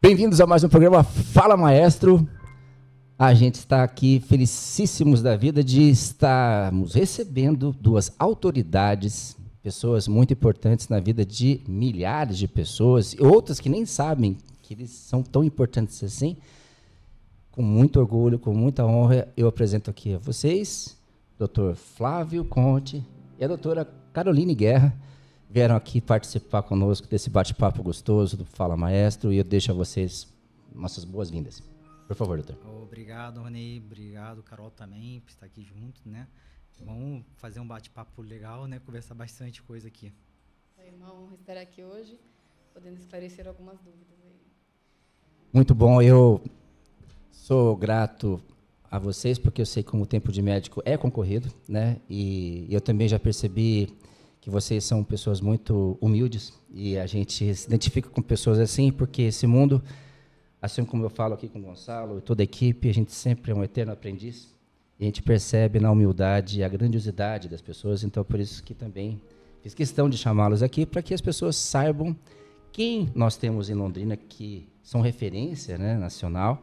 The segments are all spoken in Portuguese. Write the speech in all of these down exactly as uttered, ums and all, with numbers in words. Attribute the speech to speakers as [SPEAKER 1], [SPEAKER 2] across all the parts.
[SPEAKER 1] Bem-vindos a mais um programa Fala Maestro. A gente está aqui felicíssimos da vida de estarmos recebendo duas autoridades, pessoas muito importantes na vida de milhares de pessoas, e outras que nem sabem que eles são tão importantes assim. Com muito orgulho, com muita honra, eu apresento aqui a vocês, doutor Flávio Conte e a doutora Caroline Guerra. Vieram aqui participar conosco desse bate-papo gostoso do Fala Maestro, e eu deixo a vocês nossas boas-vindas. Por favor, doutor.
[SPEAKER 2] Obrigado, Rony. Obrigado, Carol, também, por estar aqui junto, né? Vamos fazer um bate-papo legal, né? Conversar bastante coisa aqui.
[SPEAKER 3] É uma honra estar aqui hoje, podendo esclarecer algumas dúvidas aí.
[SPEAKER 1] Muito bom. Eu sou grato a vocês, porque eu sei como o tempo de médico é concorrido, né? E eu também já percebi que vocês são pessoas muito humildes, e a gente se identifica com pessoas assim, porque esse mundo, assim como eu falo aqui com o Gonçalo e toda a equipe, a gente sempre é um eterno aprendiz, e a gente percebe na humildade a grandiosidade das pessoas. Então, por isso que também fiz questão de chamá-los aqui, para que as pessoas saibam quem nós temos em Londrina, que são referência, né, nacional,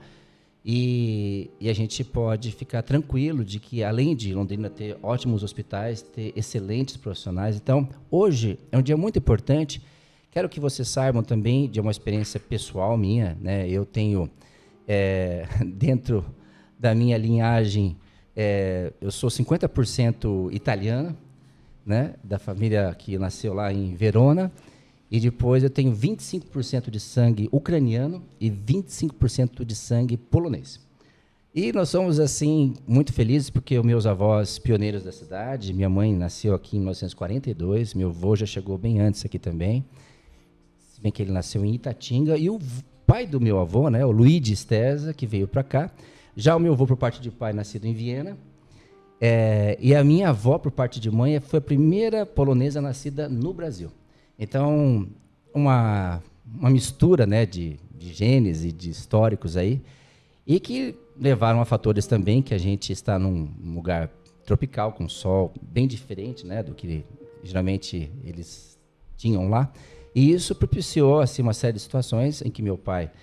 [SPEAKER 1] e, e a gente pode ficar tranquilo de que, além de Londrina ter ótimos hospitais, ter excelentes profissionais. Então, hoje é um dia muito importante. Quero que vocês saibam também de uma experiência pessoal minha, né? Eu tenho, é, dentro da minha linhagem, é, eu sou cinquenta por cento italiano, né? Da família que nasceu lá em Verona. E depois eu tenho vinte e cinco por cento de sangue ucraniano e vinte e cinco por cento de sangue polonês. E nós somos, assim, muito felizes, porque os meus avós pioneiros da cidade, minha mãe nasceu aqui em mil novecentos e quarenta e dois, meu avô já chegou bem antes aqui também, se bem que ele nasceu em Itatinga, e o pai do meu avô, né, o Luigi Stesa, que veio para cá. Já o meu avô, por parte de pai, nascido em Viena, é, e a minha avó, por parte de mãe, foi a primeira polonesa nascida no Brasil. Então, uma, uma mistura, né, de, de genes e de históricos aí, e que levaram a fatores também que a gente está num lugar tropical, com sol bem diferente, né, do que geralmente eles tinham lá. E isso propiciou, assim, uma série de situações em que meu pai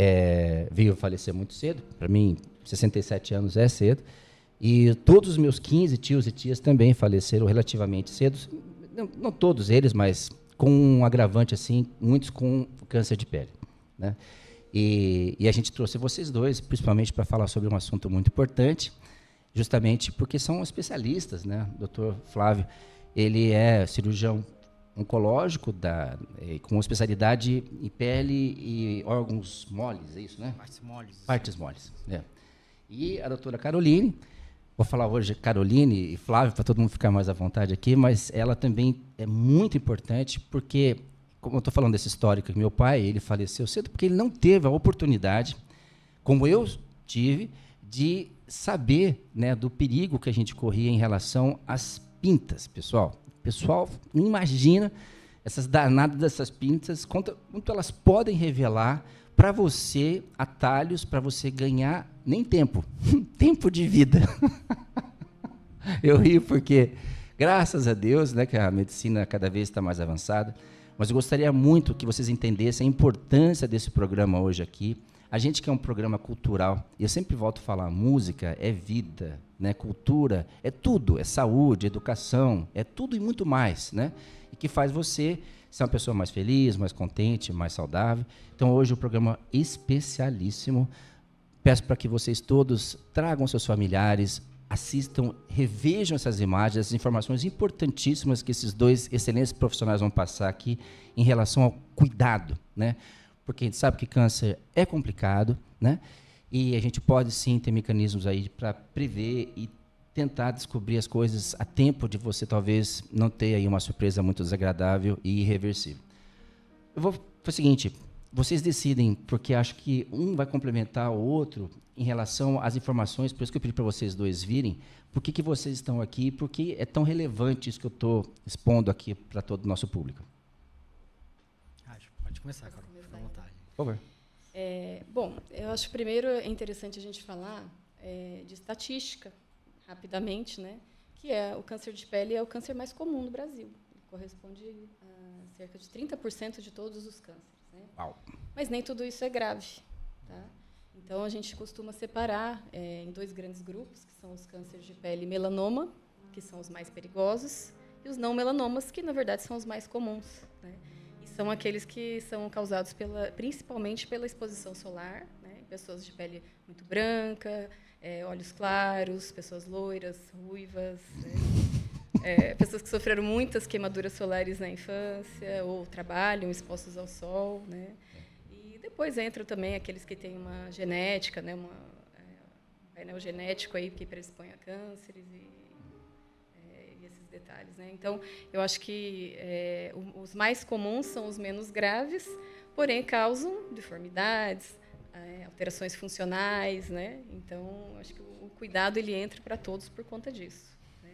[SPEAKER 1] é, veio falecer muito cedo. Para mim, sessenta e sete anos é cedo. E todos os meus quinze tios e tias também faleceram relativamente cedo. Não, não todos eles, mas com um agravante, assim, muitos com câncer de pele, né? E, e a gente trouxe vocês dois, principalmente para falar sobre um assunto muito importante, justamente porque são especialistas, né? O doutor Flávio, ele é cirurgião oncológico, da, é, com especialidade em pele e órgãos moles, é isso, né?
[SPEAKER 2] Partes moles.
[SPEAKER 1] Partes moles, é. E a doutora Caroline, vou falar hoje Caroline e Flávio, para todo mundo ficar mais à vontade aqui, mas ela também é muito importante, porque, como eu estou falando desse histórico, meu pai, ele faleceu cedo porque ele não teve a oportunidade, como eu tive, de saber, né, do perigo que a gente corria em relação às pintas, pessoal. O pessoal não imagina essas danadas dessas pintas, quanto, quanto elas podem revelar para você atalhos, para você ganhar nem tempo, tempo de vida. Eu rio porque, graças a Deus, né, que a medicina cada vez está mais avançada, mas eu gostaria muito que vocês entendessem a importância desse programa hoje aqui. A gente que é um programa cultural, e eu sempre volto a falar, música é vida, né, cultura é tudo, é saúde, educação, é tudo e muito mais, né, e que faz você ser uma pessoa mais feliz, mais contente, mais saudável. Então, hoje, o programa especialíssimo. Peço para que vocês todos tragam seus familiares, assistam, revejam essas imagens, essas informações importantíssimas que esses dois excelentes profissionais vão passar aqui em relação ao cuidado, né? Porque a gente sabe que câncer é complicado, né? E a gente pode, sim, ter mecanismos aí para prever e tentar descobrir as coisas a tempo de você talvez não ter aí uma surpresa muito desagradável e irreversível. Eu vou fazer o seguinte, vocês decidem, porque acho que um vai complementar o outro em relação às informações, por isso que eu pedi para vocês dois virem, por que que vocês estão aqui, por que é tão relevante isso que eu estou expondo aqui para todo o nosso público.
[SPEAKER 2] Ah, pode começar, Carol, fica à vontade.
[SPEAKER 1] Por favor.
[SPEAKER 3] É, bom, eu acho que primeiro é interessante a gente falar é, de estatística, rapidamente, né? Que é o câncer de pele é o câncer mais comum no Brasil. Ele corresponde a cerca de trinta por cento de todos os cânceres. Né?
[SPEAKER 1] Uau.
[SPEAKER 3] Mas nem tudo isso é grave. Tá? Então, a gente costuma separar é, em dois grandes grupos, que são os cânceres de pele e melanoma, que são os mais perigosos, e os não melanomas, que, na verdade, são os mais comuns. Né? E são aqueles que são causados pela, principalmente pela exposição solar, né? Pessoas de pele muito branca, é, olhos claros, pessoas loiras, ruivas, né? é, pessoas que sofreram muitas queimaduras solares na infância ou trabalham expostos ao sol, né? E depois entram também aqueles que têm uma genética, né? Uma, é, um painel genético aí que predispõe a cânceres e, é, e esses detalhes, né? Então, eu acho que é, os mais comuns são os menos graves, porém causam deformidades, é, alterações funcionais, né? Então, acho que o, o cuidado ele entra para todos por conta disso. Né?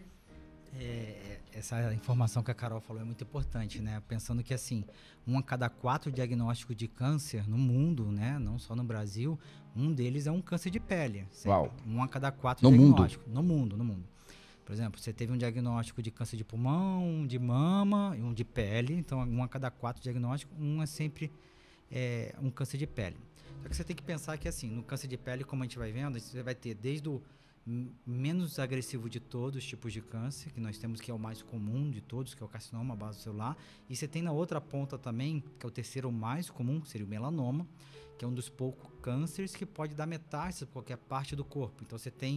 [SPEAKER 2] É, essa informação que a Carol falou é muito importante, né? Pensando que assim, um a cada quatro diagnósticos de câncer no mundo, né? Não só no Brasil, um deles é um câncer de pele.
[SPEAKER 1] Uau.
[SPEAKER 2] Um a cada quatro
[SPEAKER 1] no
[SPEAKER 2] diagnósticos
[SPEAKER 1] mundo.
[SPEAKER 2] no mundo, no mundo. Por exemplo, você teve um diagnóstico de câncer de pulmão, de mama e um de pele. Então, um a cada quatro diagnósticos, um é sempre é, um câncer de pele. Só que você tem que pensar que, assim, no câncer de pele, como a gente vai vendo, você vai ter desde o menos agressivo de todos os tipos de câncer, que nós temos, que é o mais comum de todos, que é o carcinoma base celular, e você tem na outra ponta também, que é o terceiro mais comum, que seria o melanoma, que é um dos poucos cânceres que pode dar metástase por qualquer parte do corpo. Então, você tem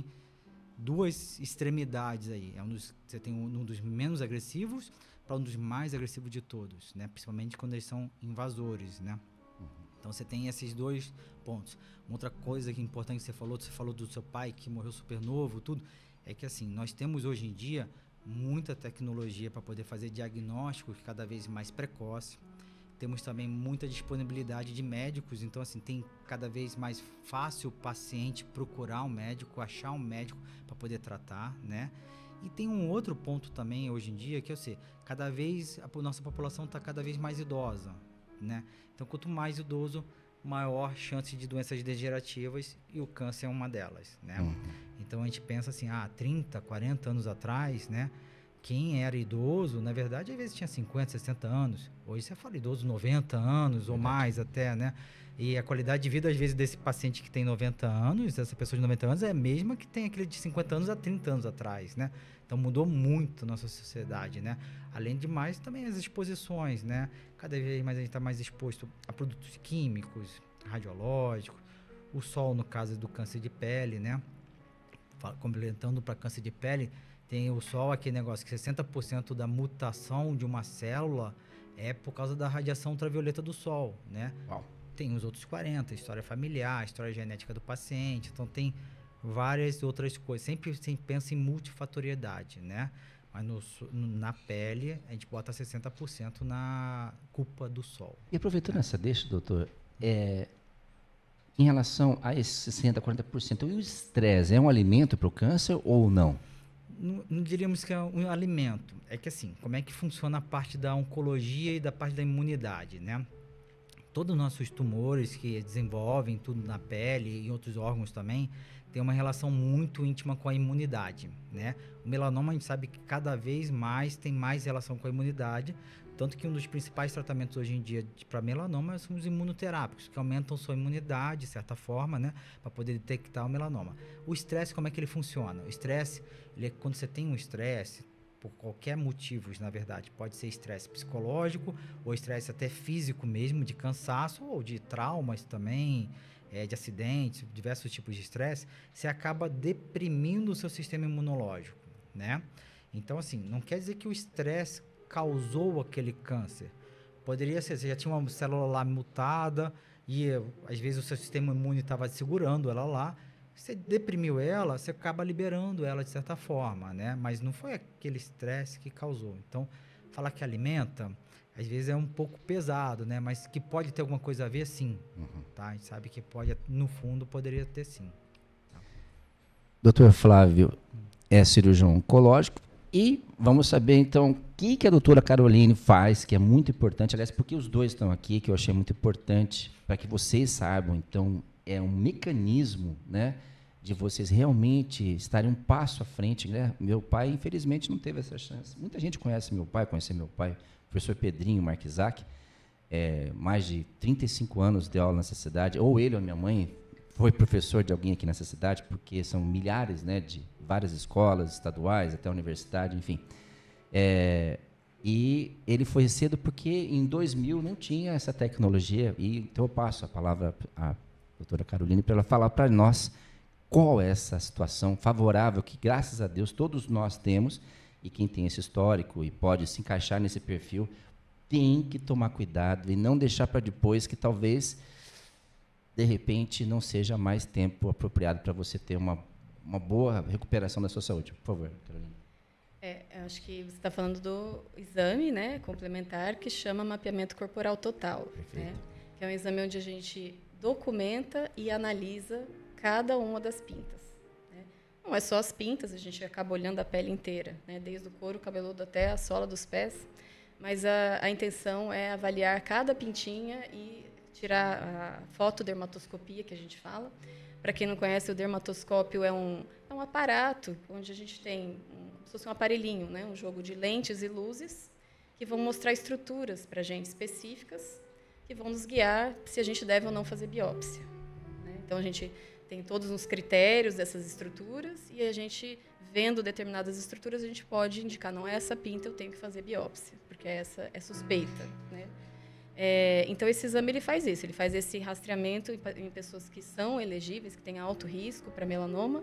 [SPEAKER 2] duas extremidades aí. É um dos, você tem um, um dos menos agressivos para um dos mais agressivos de todos, né? Principalmente quando eles são invasores, né? Então, você tem esses dois pontos. Uma outra coisa que é importante que você falou, você falou do seu pai que morreu super novo, tudo, é que assim, nós temos hoje em dia muita tecnologia para poder fazer diagnósticos cada vez mais precoces. Temos também muita disponibilidade de médicos, então assim, tem cada vez mais fácil o paciente procurar um médico, achar um médico para poder tratar, né? E tem um outro ponto também hoje em dia, que é o assim, cada vez a nossa população está cada vez mais idosa, né? Então, quanto mais idoso, maior chance de doenças degenerativas, e o câncer é uma delas, né? Uhum. Então, a gente pensa assim, ah, trinta, quarenta anos atrás, né? Quem era idoso, na verdade, às vezes tinha cinquenta, sessenta anos. Hoje você fala idoso, noventa anos verdade. Ou mais até, né? E a qualidade de vida, às vezes, desse paciente que tem noventa anos, essa pessoa de noventa anos, é a mesma que tem aquele de cinquenta anos a trinta anos atrás, né? Então, mudou muito a nossa sociedade, né? Além de mais, também as exposições, né? Cada vez mais a gente está mais exposto a produtos químicos, radiológicos, o sol, no caso do câncer de pele, né? Complementando para câncer de pele, tem o sol, aquele negócio que sessenta por cento da mutação de uma célula é por causa da radiação ultravioleta do sol, né? Uau. Tem os outros quarenta, história familiar, história genética do paciente, então tem várias outras coisas. Sempre, sempre pensa em multifatoriedade, né? Mas no, na pele, a gente bota sessenta por cento na culpa do sol.
[SPEAKER 1] E aproveitando né? essa deixa, doutor, é, em relação a esses sessenta, quarenta por cento, e o estresse é um alimento para o câncer ou não?
[SPEAKER 2] Não, não diríamos que é um alimento. É que assim, como é que funciona a parte da oncologia e da parte da imunidade, né? Todos os nossos tumores que desenvolvem tudo na pele e em outros órgãos também, tem uma relação muito íntima com a imunidade, né? O melanoma, a gente sabe que cada vez mais tem mais relação com a imunidade, tanto que um dos principais tratamentos hoje em dia para melanoma são os imunoterápicos, que aumentam sua imunidade, de certa forma, né? Para poder detectar o melanoma. O estresse, como é que ele funciona? O estresse, ele é quando você tem um estresse, por qualquer motivo, na verdade, pode ser estresse psicológico ou estresse até físico mesmo, de cansaço ou de traumas também, é, de acidentes, diversos tipos de estresse, você acaba deprimindo o seu sistema imunológico, né? Então, assim, não quer dizer que o estresse causou aquele câncer. Poderia ser, você já tinha uma célula lá mutada e, às vezes, o seu sistema imune estava segurando ela lá. Você deprimiu ela, você acaba liberando ela de certa forma, né? Mas não foi aquele estresse que causou. Então, falar que alimenta, às vezes é um pouco pesado, né? Mas que pode ter alguma coisa a ver, sim. Uhum. Tá? A gente sabe que pode, no fundo, poderia ter sim. Tá?
[SPEAKER 1] doutor Flávio é cirurgião oncológico e vamos saber, então, o que, que a doutora Caroline faz, que é muito importante. Aliás, porque os dois estão aqui, que eu achei muito importante, para que vocês saibam, então, é um mecanismo, né, de vocês realmente estarem um passo à frente, né? Meu pai, infelizmente, não teve essa chance. Muita gente conhece meu pai, conhece meu pai, o professor Pedrinho Marquisac, é, mais de trinta e cinco anos de aula nessa cidade, ou ele ou minha mãe foi professor de alguém aqui nessa cidade, porque são milhares, né, de várias escolas estaduais, até a universidade, enfim. É, e ele foi cedo porque em dois mil não tinha essa tecnologia, e então eu passo a palavra à doutora Caroline para ela falar para nós qual é essa situação favorável que, graças a Deus, todos nós temos, e quem tem esse histórico e pode se encaixar nesse perfil, tem que tomar cuidado e não deixar para depois que talvez, de repente, não seja mais tempo apropriado para você ter uma, uma boa recuperação da sua saúde. Por favor, Carolina.
[SPEAKER 3] É, eu acho que você está falando do exame, né, complementar, que chama mapeamento corporal total. Né? Que é um exame onde a gente documenta e analisa cada uma das pintas. Né? Não é só as pintas, a gente acaba olhando a pele inteira, né? Desde o couro cabeludo até a sola dos pés, mas a, a intenção é avaliar cada pintinha e tirar a fotodermatoscopia, que a gente fala. Para quem não conhece, o dermatoscópio é um, é um aparato onde a gente tem um, como se fosse um aparelhinho, né? Um jogo de lentes e luzes que vão mostrar estruturas para a gente específicas que vão nos guiar se a gente deve ou não fazer biópsia. Né? Então, a gente tem todos os critérios dessas estruturas e a gente, vendo determinadas estruturas, a gente pode indicar, não é essa pinta, eu tenho que fazer biópsia, porque essa é suspeita. Né? É, então, esse exame ele faz isso, ele faz esse rastreamento em, em pessoas que são elegíveis, que têm alto risco para melanoma.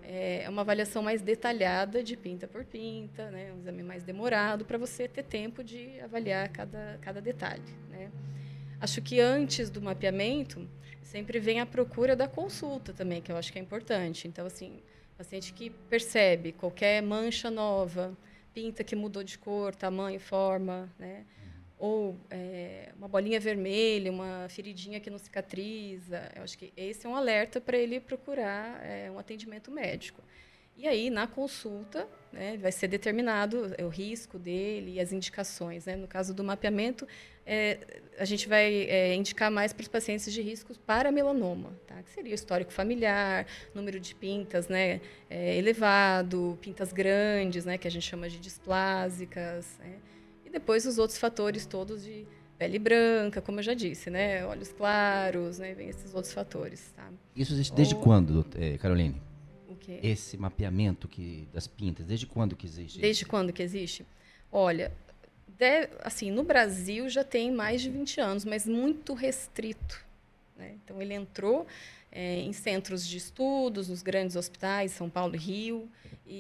[SPEAKER 3] É uma avaliação mais detalhada de pinta por pinta, né? Um exame mais demorado para você ter tempo de avaliar cada, cada detalhe. Né? Acho que antes do mapeamento, sempre vem a procura da consulta também, que eu acho que é importante. Então, assim, paciente que percebe qualquer mancha nova, pinta que mudou de cor, tamanho, forma, né? Ou é, uma bolinha vermelha, uma feridinha que não cicatriza. Eu acho que esse é um alerta para ele procurar é, um atendimento médico. E aí, na consulta, né, vai ser determinado o risco dele e as indicações. Né? No caso do mapeamento, é, a gente vai é, indicar mais para os pacientes de riscos para melanoma, tá? Que seria o histórico familiar, número de pintas, né, é, elevado, pintas grandes, né, que a gente chama de displásicas, né? E depois os outros fatores todos de pele branca, como eu já disse, né, olhos claros, né, vem esses outros fatores. Tá?
[SPEAKER 1] Isso existe desde Ou... quando, Caroline?
[SPEAKER 3] O quê?
[SPEAKER 1] Esse mapeamento que, das pintas, desde quando que existe?
[SPEAKER 3] Desde isso? Quando que existe? Olha, de, assim, no Brasil já tem mais de vinte anos, mas muito restrito. Né? Então, ele entrou é, em centros de estudos, nos grandes hospitais, São Paulo e Rio,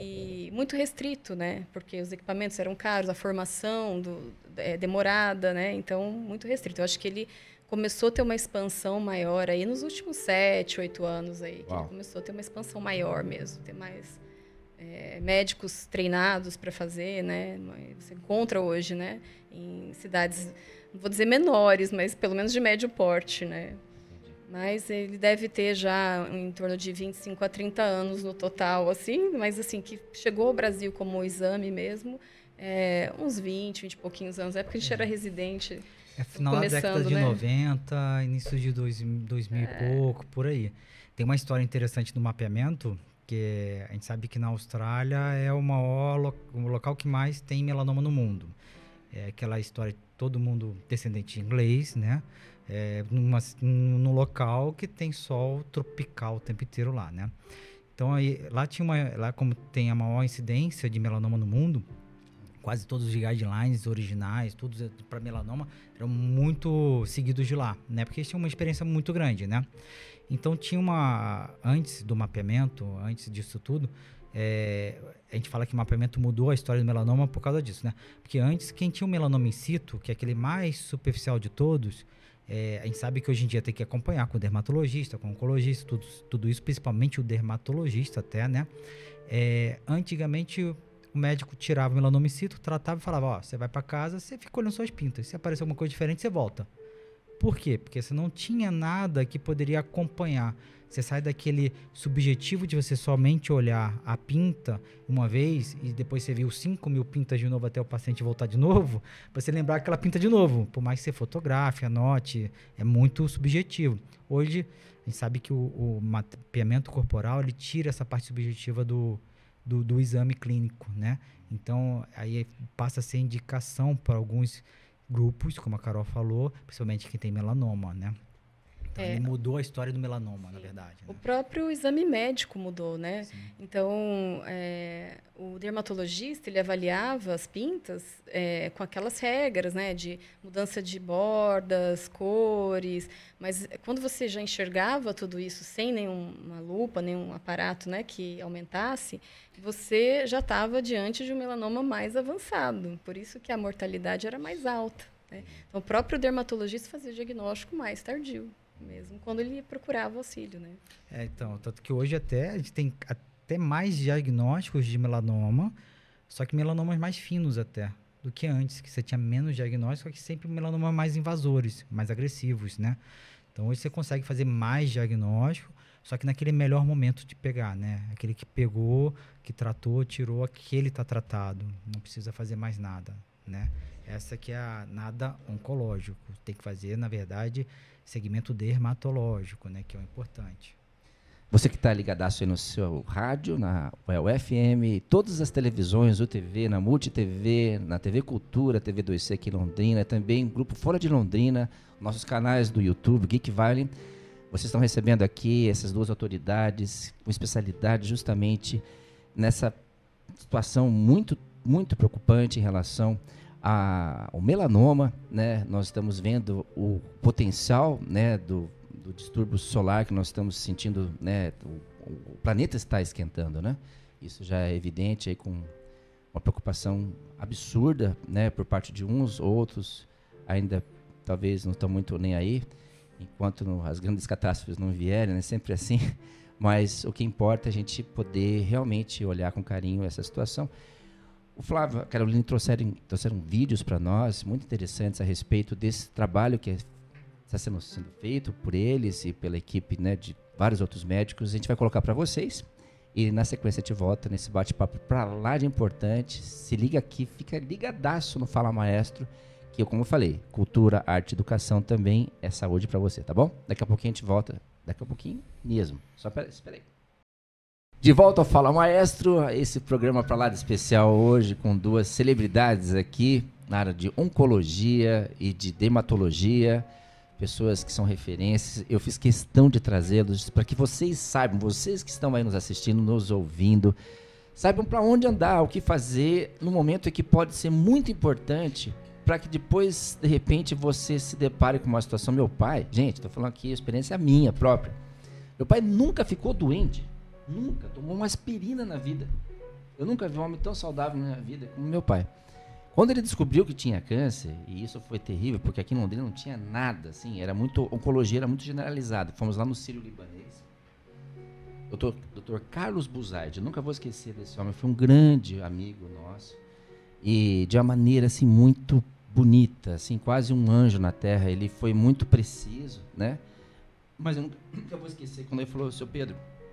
[SPEAKER 3] e muito restrito, né? Porque os equipamentos eram caros, a formação do, é, demorada, né? Então, muito restrito. Eu acho que ele começou a ter uma expansão maior aí nos últimos sete, oito anos aí, que ele começou a ter uma expansão maior mesmo, ter mais é, médicos treinados para fazer, né? Você encontra hoje, né? Em cidades, não vou dizer menores, mas pelo menos de médio porte, né? Mas ele deve ter já em torno de vinte e cinco a trinta anos no total, assim, mas assim, que chegou ao Brasil como exame mesmo, é, uns vinte, vinte e pouquinhos anos, é porque a gente era residente.
[SPEAKER 2] É final da década de né? noventa, início de dois, dois mil é. e pouco, por aí. Tem uma história interessante do mapeamento, que a gente sabe que na Austrália é o maior, o local que mais tem melanoma no mundo. É aquela história de todo mundo descendente de inglês, né? É, numa, num local que tem sol tropical o tempo inteiro lá, né? Então, aí, lá, tinha uma, lá como tem a maior incidência de melanoma no mundo, quase todos os guidelines originais, todos para melanoma, eram muito seguidos de lá, né? Porque eles tinham uma experiência muito grande, né? Então, tinha uma... Antes do mapeamento, antes disso tudo, é, a gente fala que o mapeamento mudou a história do melanoma por causa disso, né? Porque antes, quem tinha o melanoma in situ, que é aquele mais superficial de todos... É, a gente sabe que hoje em dia tem que acompanhar com o dermatologista, com o oncologista, tudo, tudo isso, principalmente o dermatologista até, né? É, antigamente, o médico tirava o melanoma in situ, tratava e falava, ó, você vai para casa, você fica olhando suas pintas. Se aparecer alguma coisa diferente, você volta. Por quê? Porque você não tinha nada que poderia acompanhar. Você sai daquele subjetivo de você somente olhar a pinta uma vez e depois você viu cinco mil pintas de novo até o paciente voltar de novo, para você lembrar aquela pinta de novo. Por mais que você fotografe, anote, é muito subjetivo. Hoje, a gente sabe que o, o mapeamento corporal, ele tira essa parte subjetiva do, do, do exame clínico, né? Então, aí passa a ser indicação para alguns grupos, como a Carol falou, principalmente quem tem melanoma, né? Então,
[SPEAKER 3] É.
[SPEAKER 2] ele mudou a história do melanoma, na verdade.
[SPEAKER 3] O
[SPEAKER 2] Né?
[SPEAKER 3] próprio exame médico mudou, né?
[SPEAKER 2] Sim.
[SPEAKER 3] Então, é, o dermatologista, ele avaliava as pintas é, com aquelas regras, né? De mudança de bordas, cores. Mas quando você já enxergava tudo isso sem nenhuma lupa, nenhum aparato, né, que aumentasse, você já estava diante de um melanoma mais avançado. Por isso que a mortalidade era mais alta, né? Então, o próprio dermatologista fazia o diagnóstico mais tardio, mesmo quando ele procurava auxílio, né?
[SPEAKER 2] É, então, tanto que hoje até a gente tem até mais diagnósticos de melanoma, só que melanomas mais finos até, do que antes, que você tinha menos diagnósticos, só que sempre melanomas mais invasores, mais agressivos, né? Então, hoje você consegue fazer mais diagnóstico, só que naquele melhor momento de pegar, né? Aquele que pegou, que tratou, tirou, aquele está tratado, não precisa fazer mais nada, né? Essa que é a nada oncológico, tem que fazer, na verdade, segmento dermatológico, né, que é o importante.
[SPEAKER 1] Você que está ligadaço aí no seu rádio, na U F M, todas as televisões, U T V, na Multi T V, na T V Cultura, T V dois C aqui em Londrina, também Grupo Fora de Londrina, nossos canais do YouTube, Geek Valley. Vocês estão recebendo aqui essas duas autoridades com especialidade justamente nessa situação muito, muito preocupante em relação A, o melanoma, né? Nós estamos vendo o potencial, né, do, do distúrbio solar que nós estamos sentindo, né? O, o planeta está esquentando, né? Isso já é evidente aí, com uma preocupação absurda, né, por parte de uns, outros ainda talvez não estão muito nem aí, enquanto no, as grandes catástrofes não vierem, né? Sempre assim. Mas o que importa é a gente poder realmente olhar com carinho essa situação. O Flávio e a Carolina trouxeram, trouxeram vídeos para nós muito interessantes a respeito desse trabalho que está sendo, sendo feito por eles e pela equipe, né, de vários outros médicos. A gente vai colocar para vocês e na sequência a gente volta nesse bate-papo para lá de importante. Se liga aqui, fica ligadaço no Fala Maestro, que eu, como eu falei, cultura, arte, educação também é saúde para você, tá bom? Daqui a pouquinho a gente volta, daqui a pouquinho mesmo. Só pera, espera aí. De volta ao Fala Maestro, esse programa para lá de especial hoje com duas celebridades aqui na área de oncologia e de dermatologia, pessoas que são referências. Eu fiz questão de trazê-los para que vocês saibam, vocês que estão aí nos assistindo, nos ouvindo, saibam para onde andar, o que fazer no momento em que pode ser muito importante para que depois, de repente, você se depare com uma situação. Meu pai, gente, estou falando aqui, a experiência é minha própria. Meu pai nunca ficou doente. Nunca, tomou uma aspirina na vida. Eu nunca vi um homem tão saudável na minha vida como meu pai. Quando ele descobriu que tinha câncer, e isso foi terrível, porque aqui em Londrina não tinha nada, assim, era muito, oncologia era muito generalizada. Fomos lá no Sírio-Libanês. Doutor, doutor Carlos Buzaide, eu nunca vou esquecer desse homem, foi um grande amigo nosso, e de uma maneira, assim, muito bonita, assim, quase um anjo na terra. Ele foi muito preciso, né? Mas eu nunca, nunca vou esquecer quando ele falou: seu Pedro,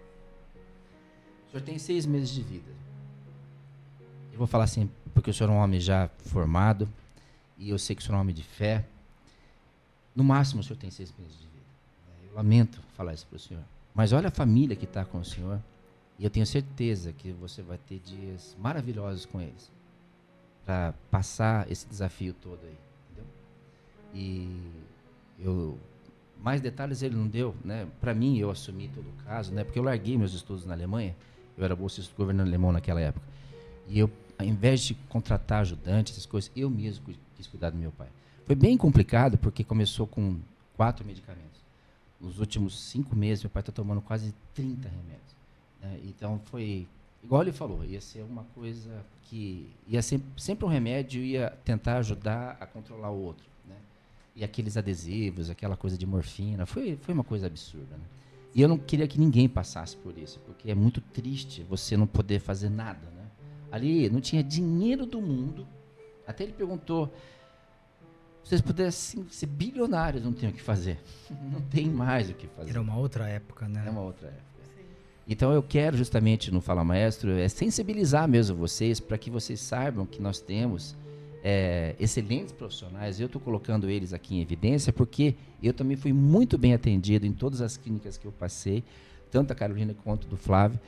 [SPEAKER 1] o senhor tem seis meses de vida. Eu vou falar assim, porque o senhor é um homem já formado, e eu sei que o senhor é um homem de fé. No máximo, o senhor tem seis meses de vida. Eu lamento falar isso para o senhor. Mas olha a família que está com o senhor, e eu tenho certeza que você vai ter dias maravilhosos com eles, para passar esse desafio todo aí. Entendeu? E eu... mais detalhes ele não deu, né? Para mim, eu assumi todo o caso, né? Porque eu larguei meus estudos na Alemanha, eu era bolsista do governo alemão naquela época, e eu, ao invés de contratar ajudante, essas coisas, eu mesmo quis cuidar do meu pai. Foi bem complicado, porque começou com quatro medicamentos. Nos últimos cinco meses, meu pai está tomando quase trinta remédios, né? Então, foi, igual ele falou, ia ser uma coisa que ia ser sempre um remédio, ia tentar ajudar a controlar o outro, né? E aqueles adesivos, aquela coisa de morfina, foi, foi uma coisa absurda, né? E eu não queria que ninguém passasse por isso, porque é muito triste você não poder fazer nada, né? Ali não tinha dinheiro do mundo. Até ele perguntou: se vocês pudessem ser bilionários, não tem o que fazer. Não tem mais o que fazer.
[SPEAKER 2] Era uma outra época, né?
[SPEAKER 1] É uma outra época. Sim. Então eu quero justamente no Fala Maestro é sensibilizar mesmo vocês, para que vocês saibam que nós temos É, excelentes profissionais. Eu estou colocando eles aqui em evidência porque eu também fui muito bem atendido em todas as clínicas que eu passei, tanto a Carolina quanto do Flávio,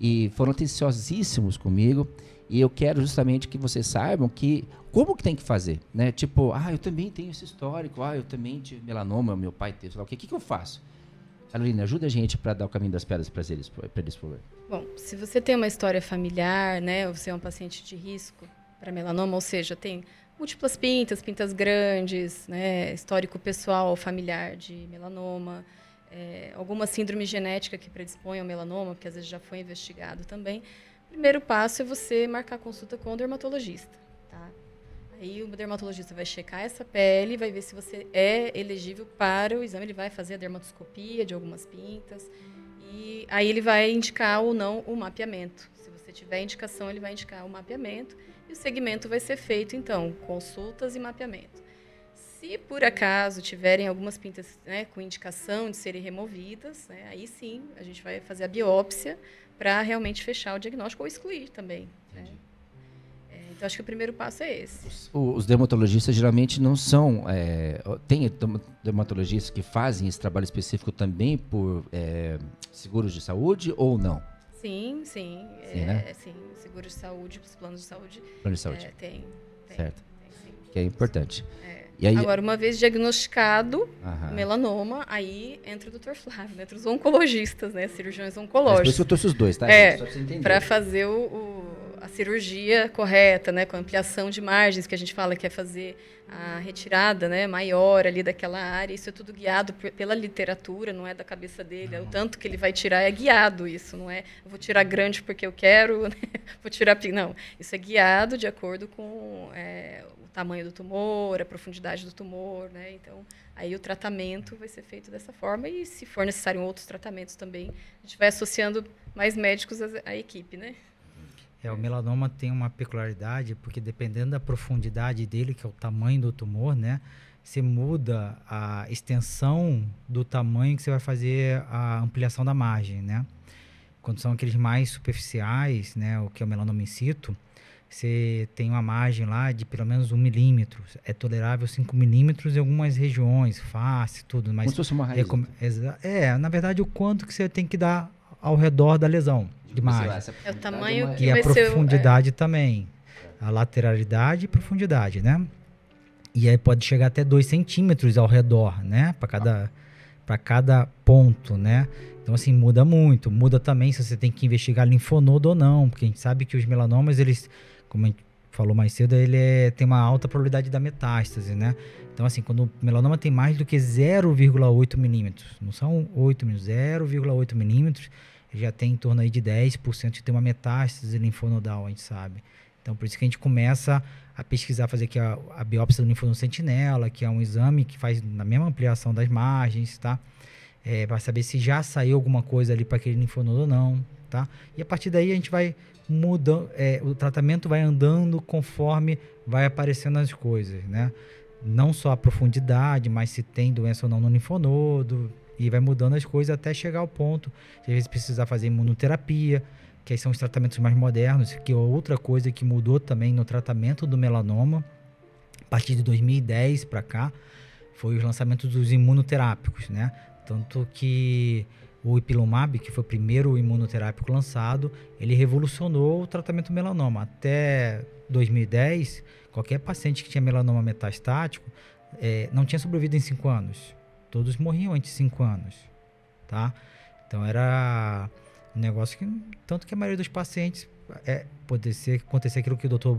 [SPEAKER 1] e foram atenciosíssimos comigo. E eu quero justamente que vocês saibam que como que tem que fazer, né? Tipo, ah, eu também tenho esse histórico, ah, eu também tive melanoma, meu pai teve, sei lá o que, o que, que eu faço? Carolina, ajuda a gente para dar o caminho das pedras para eles, para eles, por favor.
[SPEAKER 3] Bom, se você tem uma história familiar, né, ou você é um paciente de risco para melanoma, ou seja, tem múltiplas pintas, pintas grandes, né, histórico pessoal, familiar de melanoma, é, alguma síndrome genética que predispõe ao melanoma, porque às vezes já foi investigado também. O primeiro passo é você marcar consulta com o dermatologista, tá? Aí o dermatologista vai checar essa pele, vai ver se você é elegível para o exame, ele vai fazer a dermatoscopia de algumas pintas e aí ele vai indicar ou não o mapeamento. Se você tiver indicação, ele vai indicar o mapeamento e o segmento vai ser feito, então, consultas e mapeamento. Se por acaso tiverem algumas pintas, né, com indicação de serem removidas, né, aí sim a gente vai fazer a biópsia para realmente fechar o diagnóstico ou excluir também. Né? É, então, acho que o primeiro passo é esse.
[SPEAKER 1] Os, os dermatologistas geralmente não são... É, tem dermatologistas que fazem esse trabalho específico também por é, seguros de saúde ou não?
[SPEAKER 3] Sim, sim.
[SPEAKER 1] Sim,
[SPEAKER 3] é,
[SPEAKER 1] né?
[SPEAKER 3] é, sim, seguros de saúde, os planos de saúde.
[SPEAKER 1] Plano de saúde.
[SPEAKER 3] É, tem, tem.
[SPEAKER 1] Certo.
[SPEAKER 3] Tem, sim.
[SPEAKER 1] Que é importante.
[SPEAKER 3] É.
[SPEAKER 1] E aí,
[SPEAKER 3] Agora, uma vez diagnosticado
[SPEAKER 1] aham.
[SPEAKER 3] melanoma, aí entra o doutor Flávio, né? Entra os oncologistas, né? Cirurgiões
[SPEAKER 1] Mas
[SPEAKER 3] oncológicos.
[SPEAKER 1] por isso que eu trouxe os dois, tá?
[SPEAKER 3] É,
[SPEAKER 1] Só pra você entender.
[SPEAKER 3] para fazer o, o, a cirurgia correta, né? Com ampliação de margens, que a gente fala que é fazer a retirada, né? Maior ali daquela área. Isso é tudo guiado por, pela literatura, não é da cabeça dele. É o tanto que ele vai tirar é guiado isso, não é? Eu vou tirar grande porque eu quero, né? Vou tirar... Não, isso é guiado de acordo com... É, tamanho do tumor, a profundidade do tumor, né? Então, aí o tratamento vai ser feito dessa forma e, se for necessário outros tratamentos também, a gente vai associando mais médicos à, à equipe, né?
[SPEAKER 2] É, o melanoma tem uma peculiaridade, porque dependendo da profundidade dele, que é o tamanho do tumor, né? Você muda a extensão do tamanho que você vai fazer a ampliação da margem, né? Quando são aqueles mais superficiais, né? O que é o melanoma in situ, você tem uma margem lá de pelo menos um milímetro. É tolerável cinco milímetros em algumas regiões, face, tudo. Mas
[SPEAKER 1] como se fosse uma raiz.
[SPEAKER 2] É, é, na verdade, o quanto que você tem que dar ao redor da lesão de margem.
[SPEAKER 3] É o tamanho que
[SPEAKER 2] e
[SPEAKER 3] vai
[SPEAKER 2] a profundidade
[SPEAKER 3] ser, é.
[SPEAKER 2] também. A lateralidade e profundidade, né? E aí pode chegar até dois centímetros ao redor, né? Para cada, para cada ponto, né? Então, assim, muda muito. Muda também se você tem que investigar linfonodo ou não. Porque a gente sabe que os melanomas, eles... como a gente falou mais cedo, ele é, tem uma alta probabilidade da metástase, né? Então, assim, quando o melanoma tem mais do que zero vírgula oito milímetros, não são oito milímetros, zero vírgula oito milímetros, já tem em torno aí de dez por cento de ter uma metástase linfonodal, a gente sabe. Então, por isso que a gente começa a pesquisar, fazer aqui a, a biópsia do linfonodo sentinela, que é um exame que faz na mesma ampliação das margens, tá? É, para saber se já saiu alguma coisa ali para aquele linfonodo ou não, tá? E a partir daí a gente vai mudando, é, o tratamento vai andando conforme vai aparecendo as coisas, né? Não só a profundidade, mas se tem doença ou não no linfonodo, e vai mudando as coisas até chegar ao ponto de às vezes precisar fazer imunoterapia, que aí são os tratamentos mais modernos, que é outra coisa que mudou também no tratamento do melanoma, a partir de dois mil e dez para cá, foi os lançamentos dos imunoterápicos, né? Tanto que o Ipilimumab, que foi o primeiro imunoterápico lançado, ele revolucionou o tratamento do melanoma. Até dois mil e dez, qualquer paciente que tinha melanoma metastático é, não tinha sobrevivido em cinco anos. Todos morriam antes de cinco anos, tá? Então era um negócio que, tanto que a maioria dos pacientes, é, pode ser acontecer aquilo que o doutor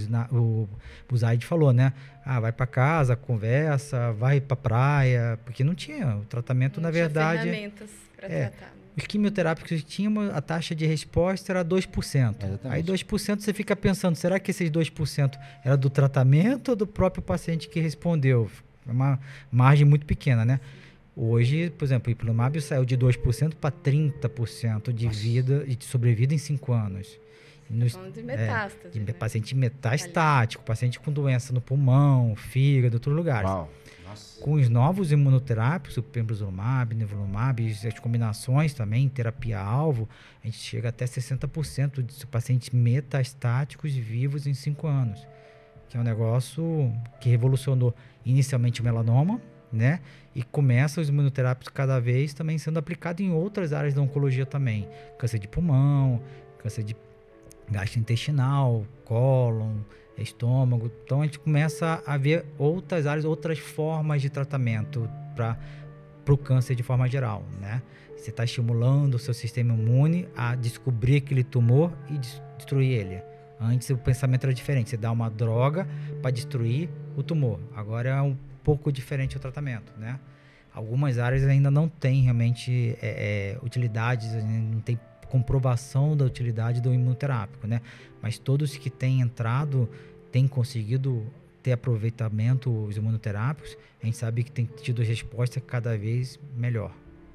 [SPEAKER 2] Buzaid falou, né? Ah, vai para casa, conversa, vai para praia, porque não tinha o tratamento, não na tinha verdade.
[SPEAKER 3] Ferramentas para
[SPEAKER 2] é,
[SPEAKER 3] tratar. Né?
[SPEAKER 2] Os quimioterápicos tinham, a taxa de resposta era dois por cento.
[SPEAKER 1] Exatamente.
[SPEAKER 2] Aí dois por cento você fica pensando, será que esses dois por cento era do tratamento ou do próprio paciente que respondeu? É uma margem muito pequena, né? Hoje, por exemplo, o Ipilimumab saiu de dois por cento para trinta por cento de vida e de sobrevida em cinco anos. Nos,
[SPEAKER 3] de metástase.
[SPEAKER 2] É, de
[SPEAKER 3] né?
[SPEAKER 2] paciente metastático, paciente com doença no pulmão, fígado, outros lugares.
[SPEAKER 1] Uau. Nossa.
[SPEAKER 2] Com os novos imunoterápicos, o pembrolizumab, nivolumab, as combinações também, terapia-alvo, a gente chega até sessenta por cento de pacientes metastáticos vivos em cinco anos. Que é um negócio que revolucionou inicialmente o melanoma, né? E começa os imunoterápicos cada vez também sendo aplicados em outras áreas da oncologia também. Câncer de pulmão, câncer de gastrointestinal, cólon, estômago. Então a gente começa a ver outras áreas, outras formas de tratamento para o câncer de forma geral, né? Você está estimulando o seu sistema imune a descobrir aquele tumor e destruir ele. Antes o pensamento era diferente, você dá uma droga para destruir o tumor. Agora é um pouco diferente o tratamento, né? Algumas áreas ainda não tem realmente é, é, utilidades, não tem comprovação da utilidade do imunoterápico, né? Mas todos que têm entrado têm conseguido ter aproveitamento os imunoterápicos, a gente sabe que tem tido resposta cada vez melhor.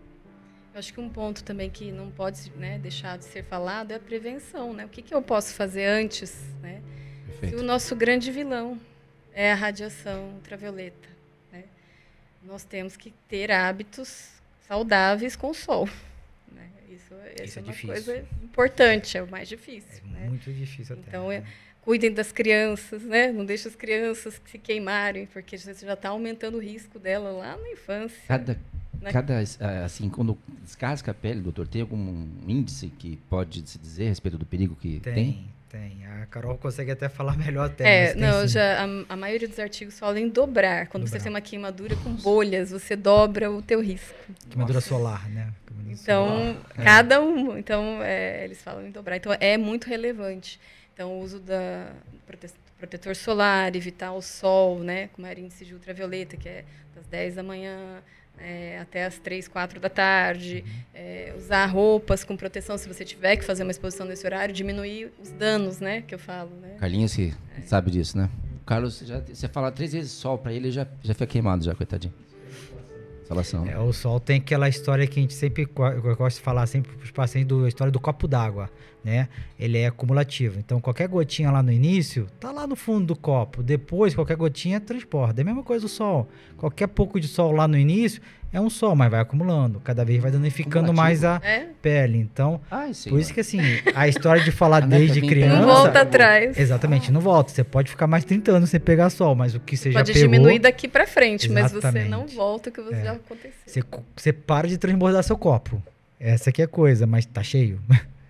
[SPEAKER 3] Eu acho que um ponto também que não pode, né, deixar de ser falado é a prevenção, né? O que, que eu posso fazer antes, né? Se o nosso grande vilão é a radiação ultravioleta, né? Nós temos que ter hábitos saudáveis com o sol, né? Isso, isso, isso é, é uma difícil. Coisa importante, é o mais difícil.
[SPEAKER 2] É
[SPEAKER 3] né?
[SPEAKER 2] muito difícil até.
[SPEAKER 3] Então, é, cuidem das crianças, né? Não deixem as crianças se queimarem, porque você já está aumentando o risco dela lá na infância.
[SPEAKER 1] Cada, né? cada assim, quando descasca a pele, doutor, tem algum índice que pode se dizer a respeito do perigo que tem?
[SPEAKER 2] Tem, tem. A Carol consegue até falar melhor até.
[SPEAKER 3] É, não, já, a, a maioria dos artigos falam em dobrar. Quando dobrar. Você tem uma queimadura com bolhas, você dobra o teu risco.
[SPEAKER 2] Queimadura Nossa. solar, né? Queimadura
[SPEAKER 3] então,
[SPEAKER 2] solar.
[SPEAKER 3] cada é. um. Então, é, eles falam em dobrar. Então, é muito relevante. Então, o uso da prote protetor solar, evitar o sol, né, com maior índice de ultravioleta, que é das dez da manhã é, até as três, quatro da tarde. Uhum. É, usar roupas com proteção, se você tiver que fazer uma exposição nesse horário, diminuir os danos, né, que eu falo. Né?
[SPEAKER 1] Carlinhos que é. sabe disso, né? O Carlos, já, você fala três vezes sol para ele, já, já fica queimado, já, coitadinho. Instalação.
[SPEAKER 2] É, o sol tem aquela história que a gente sempre, eu gosto de falar sempre para os pacientes, do, a história do copo d'água, né? Ele é acumulativo. Então, qualquer gotinha lá no início, tá lá no fundo do copo. Depois, qualquer gotinha transporta. É a mesma coisa do sol. Qualquer pouco de sol lá no início é um sol, mas vai acumulando. Cada vez vai danificando mais a é? pele. Então, Ai, por isso que, assim, a história de falar desde criança...
[SPEAKER 3] Não volta atrás.
[SPEAKER 2] Exatamente, não volta. Você pode ficar mais trinta anos sem pegar sol, mas o que você pode já pegou...
[SPEAKER 3] Pode diminuir daqui para frente, exatamente. Mas você não volta o que você é. já aconteceu.
[SPEAKER 2] Você, você para de transbordar seu copo. Essa aqui é a coisa, mas tá cheio.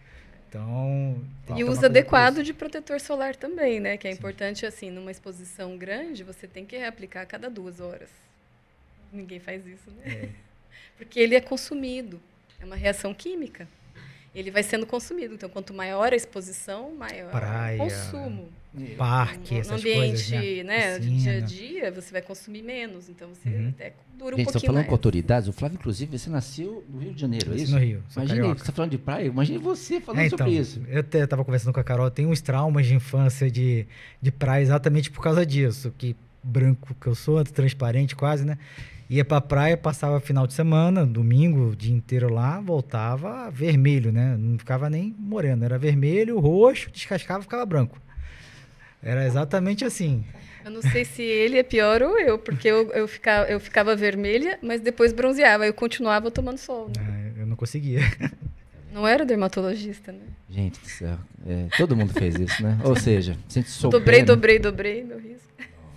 [SPEAKER 2] Então,
[SPEAKER 3] e o uso adequado de protetor solar também, né? Que é Sim. importante, assim, numa exposição grande, você tem que reaplicar a cada duas horas. Ninguém faz isso, né? É. Porque ele é consumido. É uma reação química. Ele vai sendo consumido. Então, quanto maior a exposição, maior
[SPEAKER 2] Praia,
[SPEAKER 3] o consumo.
[SPEAKER 2] Parque,
[SPEAKER 3] no,
[SPEAKER 2] essas
[SPEAKER 3] no ambiente,
[SPEAKER 2] coisas,
[SPEAKER 3] né, de dia a dia, você vai consumir menos. Então, você uhum. até dura um
[SPEAKER 1] Gente,
[SPEAKER 3] pouquinho mais.
[SPEAKER 1] falando mais. com autoridades, o Flávio, inclusive, você nasceu no Rio de Janeiro, é isso?
[SPEAKER 2] No Rio.
[SPEAKER 1] Imagina, você está falando de praia, imagine você falando
[SPEAKER 2] é, então,
[SPEAKER 1] sobre isso.
[SPEAKER 2] Eu estava conversando com a Carol, tem uns traumas de infância de, de praia exatamente por causa disso. Que branco que eu sou, transparente quase, né? Ia pra praia, passava final de semana, domingo, o dia inteiro lá, voltava vermelho, né? Não ficava nem moreno, era vermelho, roxo, descascava, ficava branco. Era exatamente assim.
[SPEAKER 3] Eu não sei se ele é pior ou eu, porque eu, eu, ficava, eu ficava vermelha, mas depois bronzeava, eu continuava tomando sol. Né?
[SPEAKER 2] Ah, eu não conseguia.
[SPEAKER 3] Não era dermatologista, né?
[SPEAKER 1] Gente do céu, é, todo mundo fez isso, né? Ou seja, se souber,
[SPEAKER 3] dobrei,
[SPEAKER 1] né?
[SPEAKER 3] dobrei, dobrei meu risco.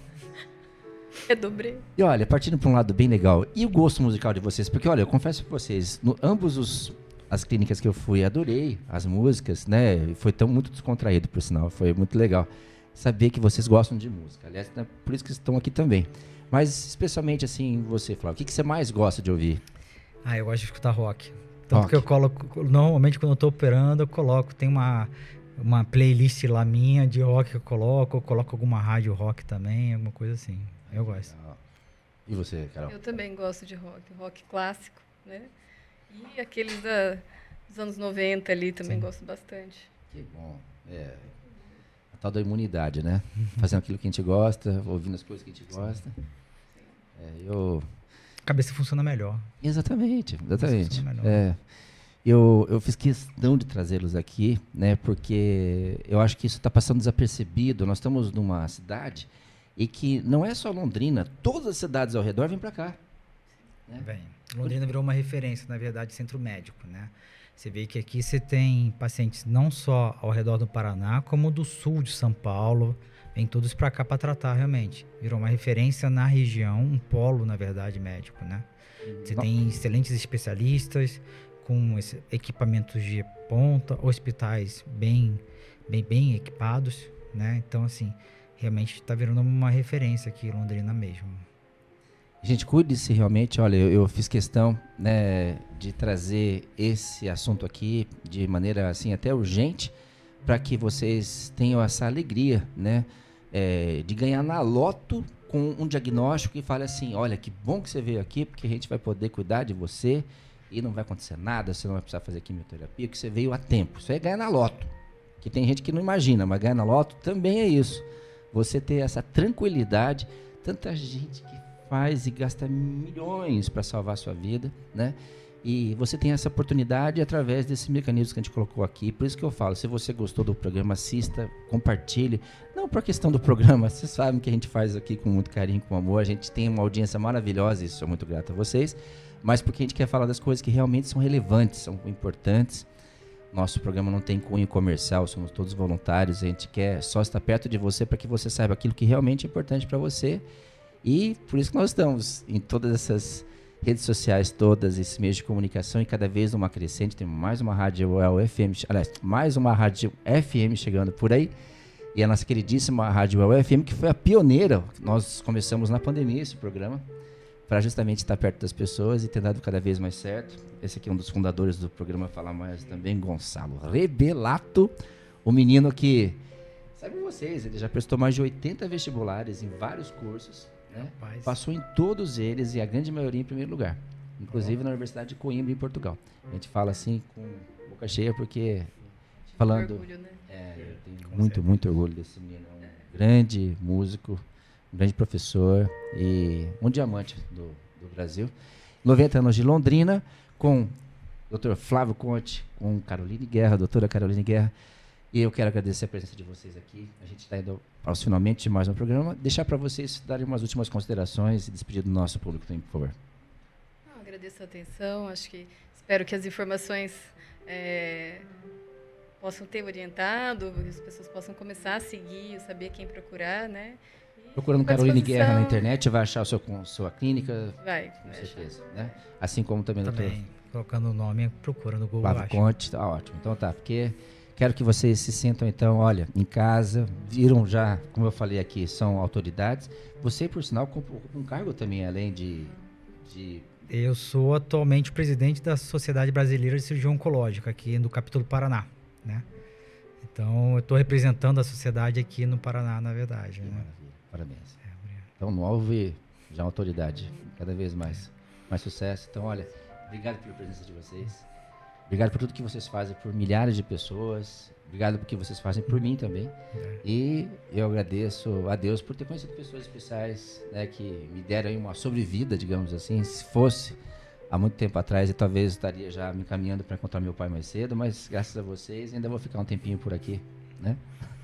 [SPEAKER 3] É dobrei.
[SPEAKER 1] E olha, partindo para um lado bem legal, e o gosto musical de vocês? Porque olha, eu confesso para vocês, no, ambos os, as clínicas que eu fui, adorei as músicas, né? Foi tão muito descontraído, por sinal, foi muito legal saber que vocês gostam de música. Aliás, é por isso que estão aqui também. Mas especialmente assim, você, Flávio, o que, que você mais gosta de ouvir?
[SPEAKER 2] Ah, eu gosto de escutar rock. Tanto
[SPEAKER 1] rock.
[SPEAKER 2] que eu coloco, normalmente quando eu estou operando, eu coloco, tem uma, uma playlist lá minha de rock que eu coloco, eu coloco alguma rádio rock também, alguma coisa assim. Eu gosto.
[SPEAKER 1] E você, Carol?
[SPEAKER 3] Eu também gosto de rock, rock clássico, né? E aqueles da, dos anos noventa ali também Sim. gosto bastante.
[SPEAKER 1] Que bom. É, a tal da imunidade, né? Fazendo aquilo que a gente gosta, ouvindo as coisas que a gente gosta. É, eu...
[SPEAKER 2] A cabeça funciona melhor.
[SPEAKER 1] Exatamente, exatamente. É, eu, eu fiz questão de trazê-los aqui, né? Porque eu acho que isso está passando desapercebido. Nós estamos numa cidade... E que não é só Londrina, todas as cidades ao redor vêm para cá. Né?
[SPEAKER 2] Bem, Londrina virou uma referência, na verdade, centro médico, né? Você vê que aqui você tem pacientes não só ao redor do Paraná, como do sul de São Paulo, vêm todos para cá para tratar realmente. Virou uma referência na região, um polo, na verdade, médico, né? Você tem excelentes especialistas com esse, equipamentos de ponta, hospitais bem, bem, bem equipados, né? Então, assim, realmente está virando uma referência aqui em Londrina mesmo.
[SPEAKER 1] Gente, cuide-se realmente. Olha, eu, eu fiz questão, né, de trazer esse assunto aqui de maneira assim até urgente, para que vocês tenham essa alegria, né, é, de ganhar na loto com um diagnóstico e fale assim, olha, que bom que você veio aqui, porque a gente vai poder cuidar de você e não vai acontecer nada, você não vai precisar fazer quimioterapia, que você veio a tempo. Isso é ganhar na loto, que tem gente que não imagina, mas ganhar na loto também é isso. Você ter essa tranquilidade, tanta gente que faz e gasta milhões para salvar a sua vida, né? E você tem essa oportunidade através desses mecanismos que a gente colocou aqui. Por isso que eu falo, se você gostou do programa, assista, compartilhe. Não por questão do programa, vocês sabem que a gente faz aqui com muito carinho, com amor. A gente tem uma audiência maravilhosa e sou muito grato a vocês. Mas porque a gente quer falar das coisas que realmente são relevantes, são importantes. Nosso programa não tem cunho comercial, somos todos voluntários. A gente quer só estar perto de você para que você saiba aquilo que realmente é importante para você. E por isso que nós estamos em todas essas redes sociais, todas esses meios de comunicação e cada vez uma crescente. Tem mais uma rádio F M, aliás, mais uma rádio F M chegando por aí. E a nossa queridíssima rádio F M, que foi a pioneira. Nós começamos na pandemia esse programa, para justamente estar perto das pessoas e ter dado cada vez mais certo. Esse aqui é um dos fundadores do programa Fala Mais também, Gonçalo Rebelato, o menino que, sabe vocês, ele já prestou mais de oitenta vestibulares em vários cursos, né? Passou em todos eles e a grande maioria em primeiro lugar, inclusive oh. na Universidade de Coimbra, em Portugal. A gente fala assim com boca cheia porque, falando, orgulho, né? é, eu tenho com muito, certeza. muito orgulho desse menino, é um grande músico, um grande professor e um diamante do, do Brasil. noventa anos de Londrina, com o doutor Flávio Conte, com Caroline Guerra, doutora Caroline Guerra. E eu quero agradecer a presença de vocês aqui. A gente está indo aos finalmente de mais um programa. Deixar para vocês darem umas últimas considerações e despedir do nosso público também, por favor.
[SPEAKER 3] Não, agradeço a atenção. Acho que espero que as informações é, possam ter orientado, que as pessoas possam começar a seguir, saber quem procurar, né?
[SPEAKER 1] Procurando Caroline Guerra na internet, vai achar a sua, sua clínica.
[SPEAKER 3] Vai,
[SPEAKER 1] com
[SPEAKER 3] vai
[SPEAKER 1] certeza. Né? Assim como também,
[SPEAKER 2] também doutor, colocando o nome, procura no Google.
[SPEAKER 1] Flávio Conte, tá ótimo. Então tá, porque quero que vocês se sintam, então, olha, em casa, viram já, como eu falei aqui, são autoridades. Você, por sinal, com um cargo também, além de, de...
[SPEAKER 2] Eu sou atualmente o presidente da Sociedade Brasileira de Cirurgia Oncológica, aqui no capítulo Paraná, né? Então, eu estou representando a sociedade aqui no Paraná, na verdade, né?
[SPEAKER 1] Parabéns. É, então, não houve já autoridade, cada vez mais, mais sucesso. Então, olha, obrigado pela presença de vocês. Obrigado por tudo que vocês fazem por milhares de pessoas. Obrigado por que vocês fazem por mim também. É. E eu agradeço a Deus por ter conhecido pessoas especiais, né, que me deram aí uma sobrevida, digamos assim. Se fosse há muito tempo atrás, eu talvez estaria já me encaminhando para encontrar meu pai mais cedo, mas graças a vocês ainda vou ficar um tempinho por aqui, né?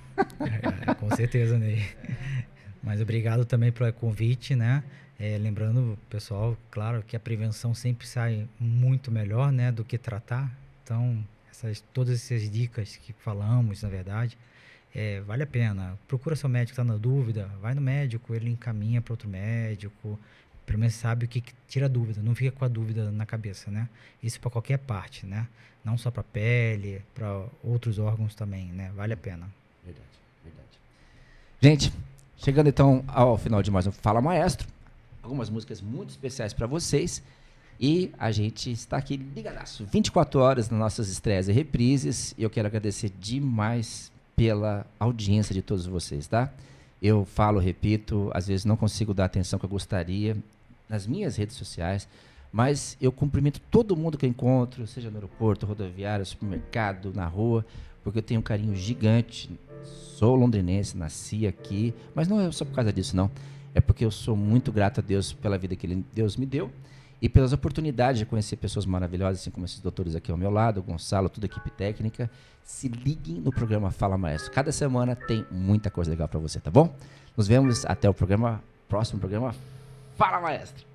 [SPEAKER 2] É, com certeza, Ney. Mas obrigado também pelo convite, né? É, lembrando, pessoal, claro que a prevenção sempre sai muito melhor, né, do que tratar. Então, essas, todas essas dicas que falamos, na verdade, é, vale a pena. Procura seu médico, está na dúvida, vai no médico, ele encaminha para outro médico, pelo menos sabe o que, que tira a dúvida, não fica com a dúvida na cabeça, né? Isso para qualquer parte, né? Não só para pele, para outros órgãos também, né? Vale a pena.
[SPEAKER 1] Verdade, verdade. Gente, chegando então ao final de mais um Fala Maestro, algumas músicas muito especiais para vocês e a gente está aqui ligadaço, vinte e quatro horas nas nossas estreias e reprises, e eu quero agradecer demais pela audiência de todos vocês, tá? Eu falo, repito, às vezes não consigo dar a atenção que eu gostaria nas minhas redes sociais, mas eu cumprimento todo mundo que eu encontro, seja no aeroporto, rodoviário, supermercado, na rua, porque eu tenho um carinho gigante. Sou londrinense, nasci aqui, mas não é só por causa disso, não. É porque eu sou muito grato a Deus pela vida que ele, Deus me deu e pelas oportunidades de conhecer pessoas maravilhosas, assim como esses doutores aqui ao meu lado, o Gonçalo, toda a equipe técnica. Se liguem no programa Fala Maestro. Cada semana tem muita coisa legal para você, tá bom? Nos vemos até o programa, próximo programa Fala Maestro.